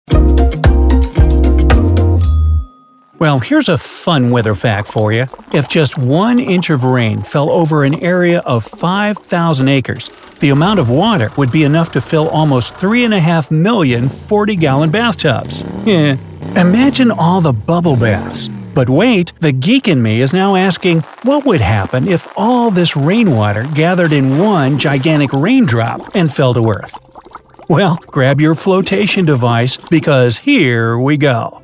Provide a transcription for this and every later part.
Well, here's a fun weather fact for you. If just 1 inch of rain fell over an area of 5,000 acres, the amount of water would be enough to fill almost 3.5 million 40-gallon bathtubs. Imagine all the bubble baths. But wait, the geek in me is now asking, what would happen if all this rainwater gathered in one gigantic raindrop and fell to Earth? Well, grab your flotation device, because here we go.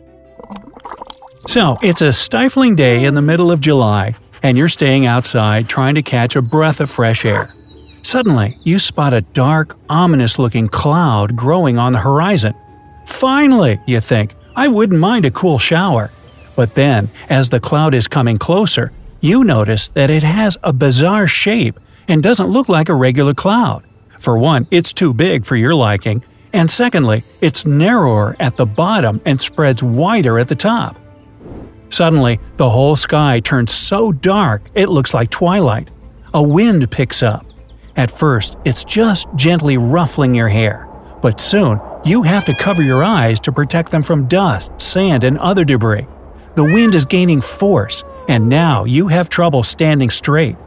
So, it's a stifling day in the middle of July, and you're staying outside trying to catch a breath of fresh air. Suddenly, you spot a dark, ominous-looking cloud growing on the horizon. Finally, you think, I wouldn't mind a cool shower. But then, as the cloud is coming closer, you notice that it has a bizarre shape and doesn't look like a regular cloud. For one, it's too big for your liking, and secondly, it's narrower at the bottom and spreads wider at the top. Suddenly, the whole sky turns so dark it looks like twilight. A wind picks up. At first, it's just gently ruffling your hair, but soon you have to cover your eyes to protect them from dust, sand, and other debris. The wind is gaining force, and now you have trouble standing straight.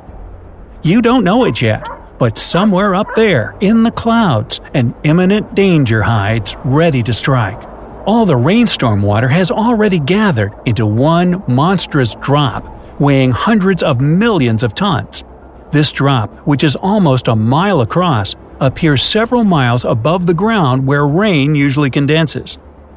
You don't know it yet, but somewhere up there, in the clouds, an imminent danger hides, ready to strike. All the rainstorm water has already gathered into one monstrous drop, weighing hundreds of millions of tons. This drop, which is almost a mile across, appears several miles above the ground where rain usually condenses.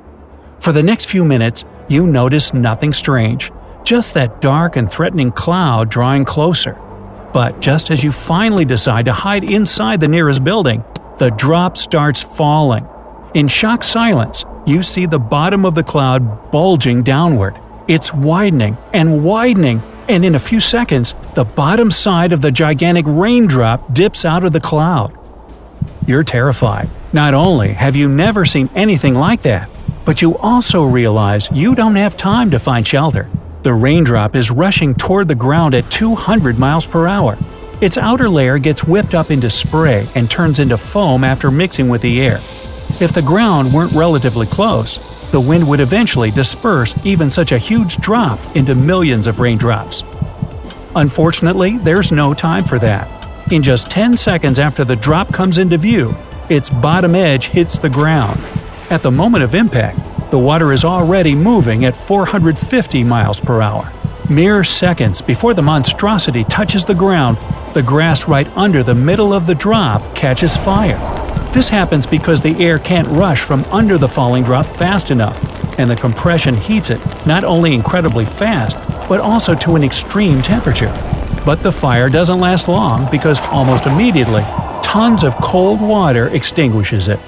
For the next few minutes, you notice nothing strange, just that dark and threatening cloud drawing closer. But just as you finally decide to hide inside the nearest building, the drop starts falling. In shocked silence, you see the bottom of the cloud bulging downward. It's widening and widening, and in a few seconds, the bottom side of the gigantic raindrop dips out of the cloud. You're terrified. Not only have you never seen anything like that, but you also realize you don't have time to find shelter. The raindrop is rushing toward the ground at 200 miles per hour. Its outer layer gets whipped up into spray and turns into foam after mixing with the air. If the ground weren't relatively close, the wind would eventually disperse even such a huge drop into millions of raindrops. Unfortunately, there's no time for that. In just 10 seconds after the drop comes into view, its bottom edge hits the ground. At the moment of impact, the water is already moving at 450 miles per hour. Mere seconds before the monstrosity touches the ground, the grass right under the middle of the drop catches fire. This happens because the air can't rush from under the falling drop fast enough, and the compression heats it not only incredibly fast, but also to an extreme temperature. But the fire doesn't last long because almost immediately, tons of cold water extinguishes it.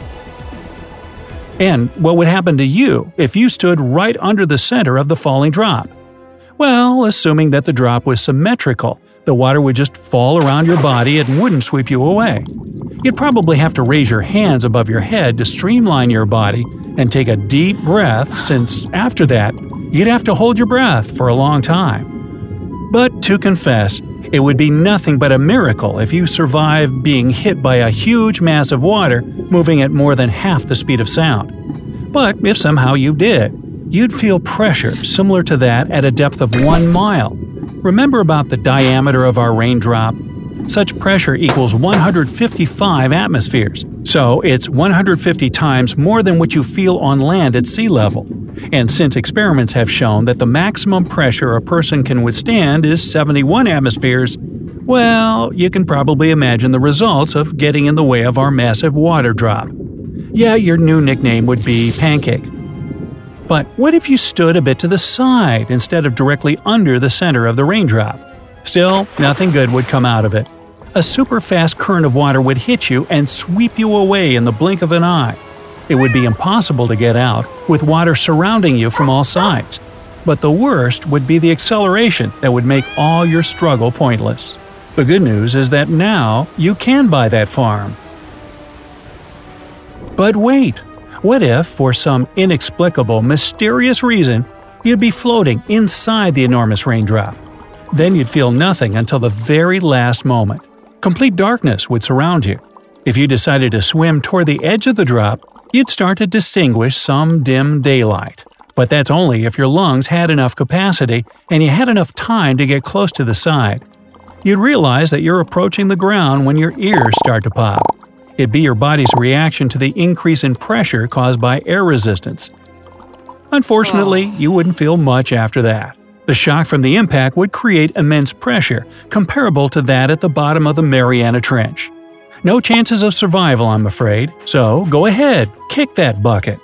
And what would happen to you if you stood right under the center of the falling drop? Well, assuming that the drop was symmetrical, the water would just fall around your body and wouldn't sweep you away. You'd probably have to raise your hands above your head to streamline your body and take a deep breath, since after that, you'd have to hold your breath for a long time. But to confess, it would be nothing but a miracle if you survived being hit by a huge mass of water moving at more than half the speed of sound. But if somehow you did, you'd feel pressure similar to that at a depth of 1 mile. Remember about the diameter of our raindrop? Such pressure equals 155 atmospheres, so it's 150 times more than what you feel on land at sea level. And since experiments have shown that the maximum pressure a person can withstand is 71 atmospheres, well, you can probably imagine the results of getting in the way of our massive water drop. Yeah, your new nickname would be Pancake. But what if you stood a bit to the side instead of directly under the center of the raindrop? Still, nothing good would come out of it. A super fast current of water would hit you and sweep you away in the blink of an eye. It would be impossible to get out, with water surrounding you from all sides. But the worst would be the acceleration that would make all your struggle pointless. The good news is that now you can buy that farm. But wait! What if, for some inexplicable, mysterious reason, you'd be floating inside the enormous raindrop? Then you'd feel nothing until the very last moment. Complete darkness would surround you. If you decided to swim toward the edge of the drop, you'd start to distinguish some dim daylight. But that's only if your lungs had enough capacity and you had enough time to get close to the side. You'd realize that you're approaching the ground when your ears start to pop. It'd be your body's reaction to the increase in pressure caused by air resistance. Unfortunately, you wouldn't feel much after that. The shock from the impact would create immense pressure, comparable to that at the bottom of the Mariana Trench. No chances of survival, I'm afraid, so go ahead, kick that bucket.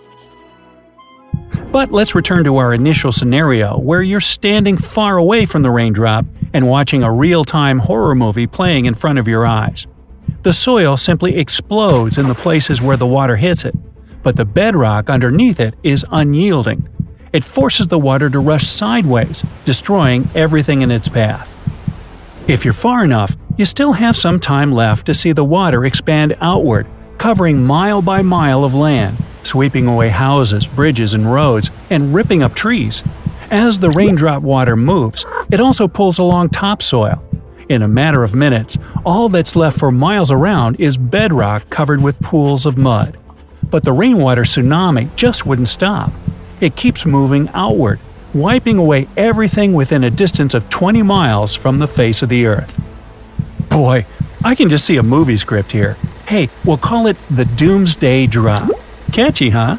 But let's return to our initial scenario where you're standing far away from the raindrop and watching a real-time horror movie playing in front of your eyes. The soil simply explodes in the places where the water hits it, but the bedrock underneath it is unyielding. It forces the water to rush sideways, destroying everything in its path. If you're far enough, you still have some time left to see the water expand outward, covering mile by mile of land, sweeping away houses, bridges, and roads, and ripping up trees. As the raindrop water moves, it also pulls along topsoil. In a matter of minutes, all that's left for miles around is bedrock covered with pools of mud. But the rainwater tsunami just wouldn't stop. It keeps moving outward, wiping away everything within a distance of 20 miles from the face of the earth. Boy, I can just see a movie script here. Hey, we'll call it the Doomsday Drop. Catchy, huh?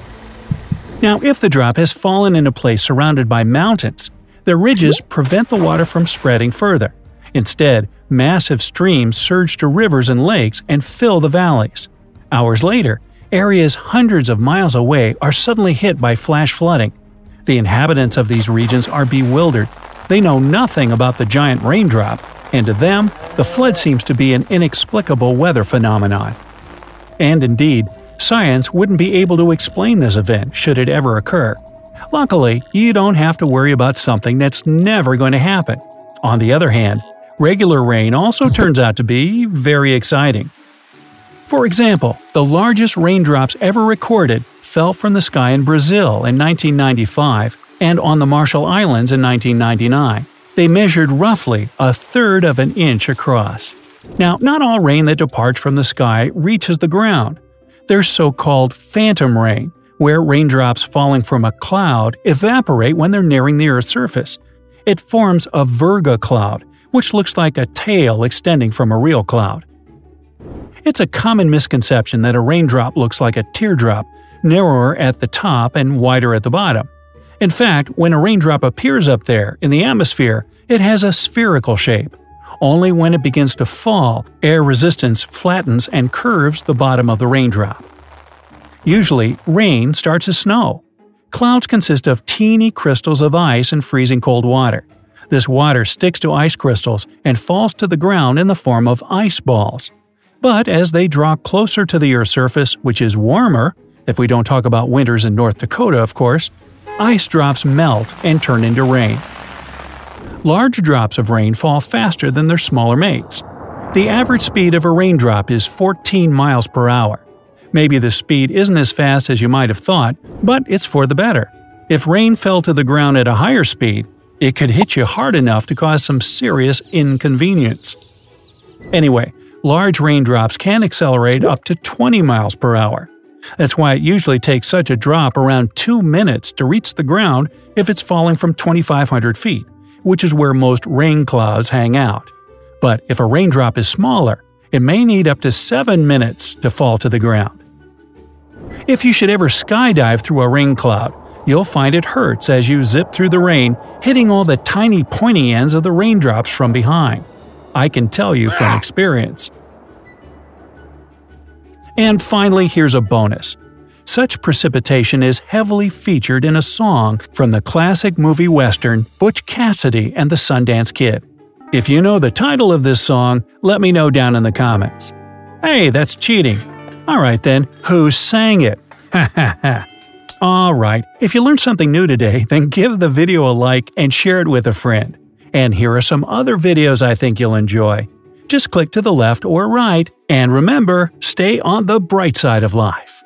Now, if the drop has fallen in a place surrounded by mountains, the ridges prevent the water from spreading further. Instead, massive streams surge to rivers and lakes and fill the valleys. Hours later, areas hundreds of miles away are suddenly hit by flash flooding. The inhabitants of these regions are bewildered. They know nothing about the giant raindrop, and to them, the flood seems to be an inexplicable weather phenomenon. And indeed, science wouldn't be able to explain this event should it ever occur. Luckily, you don't have to worry about something that's never going to happen. On the other hand, regular rain also turns out to be very exciting. For example, the largest raindrops ever recorded fell from the sky in Brazil in 1995 and on the Marshall Islands in 1999. They measured roughly 1/3 of an inch across. Now, not all rain that departs from the sky reaches the ground. There's so-called phantom rain, where raindrops falling from a cloud evaporate when they're nearing the Earth's surface. It forms a Virga cloud, which looks like a tail extending from a real cloud. It's a common misconception that a raindrop looks like a teardrop, narrower at the top and wider at the bottom. In fact, when a raindrop appears up there in the atmosphere, it has a spherical shape. Only when it begins to fall, air resistance flattens and curves the bottom of the raindrop. Usually, rain starts as snow. Clouds consist of teeny crystals of ice and freezing cold water. This water sticks to ice crystals and falls to the ground in the form of ice balls. But as they draw closer to the Earth's surface, which is warmer, if we don't talk about winters in North Dakota, of course, ice drops melt and turn into rain. Large drops of rain fall faster than their smaller mates. The average speed of a raindrop is 14 miles per hour. Maybe the speed isn't as fast as you might have thought, but it's for the better. If rain fell to the ground at a higher speed, it could hit you hard enough to cause some serious inconvenience. Anyway, large raindrops can accelerate up to 20 miles per hour. That's why it usually takes such a drop around 2 minutes to reach the ground if it's falling from 2,500 feet, which is where most rain clouds hang out. But if a raindrop is smaller, it may need up to 7 minutes to fall to the ground. If you should ever skydive through a rain cloud, you'll find it hurts as you zip through the rain, hitting all the tiny pointy ends of the raindrops from behind. I can tell you from experience. And finally, here's a bonus. Such precipitation is heavily featured in a song from the classic movie western Butch Cassidy and the Sundance Kid. If you know the title of this song, let me know down in the comments. Hey, that's cheating. Alright then, who sang it? Ha ha ha. Alright, if you learned something new today, then give the video a like and share it with a friend. And here are some other videos I think you'll enjoy. Just click to the left or right, and remember, stay on the bright side of life.